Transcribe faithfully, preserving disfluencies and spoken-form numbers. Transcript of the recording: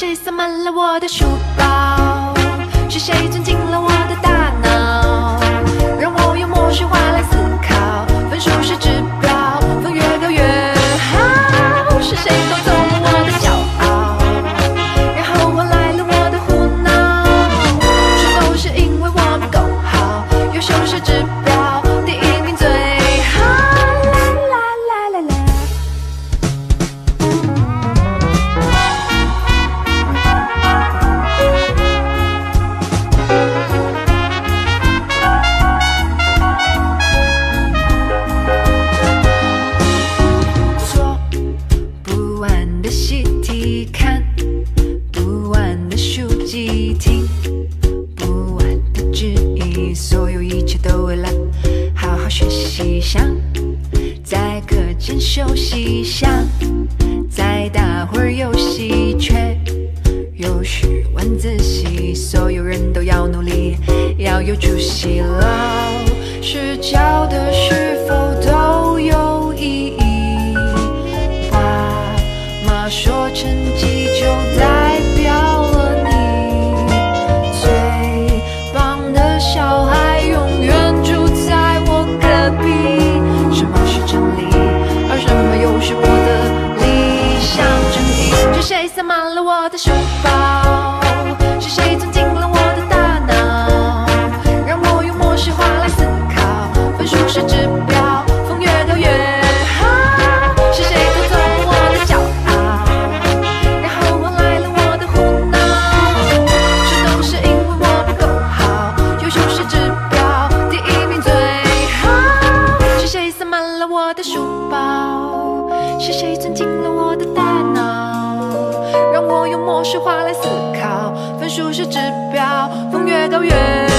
谁塞满了我的书包？是谁钻进了我的大脑？让我用默许话来思考，分数是指标，分越高越好。是谁偷走了我的骄傲，然后换来了我的胡闹？是否是因为我不够好，优秀是指标，第一名最好？啦啦啦啦啦。做不完的习题看，不完的书籍听，不完的质疑，所有一切都为了好好学习。想在课间休息，想再打会儿游戏，却又是晚自习。所有人都要努力，要有出息。老师教的是否都有意义？爸妈说成绩就代表了你，最棒的小孩永远住在我隔壁。什么是真理，而什么又是我的理想正义？是谁塞满了我的书包？是谁钻进了我的大脑？让我用默许话来思考，分数是指标，分越高越好。是谁偷走了我的骄傲，然后换来了我的胡闹？是都是因为我不够好，优秀是指标，第一名最好。是谁塞满了我的书包？是谁钻进了我的大脑？让我用默许话来思考，分数是指标，分越高越